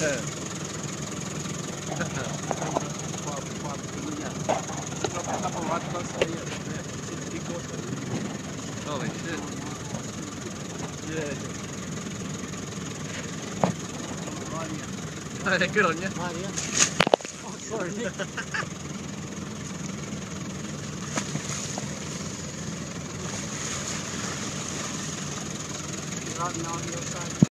Holy shit. Yeah. Good on you. Right here. Oh, sorry. Right now, your side.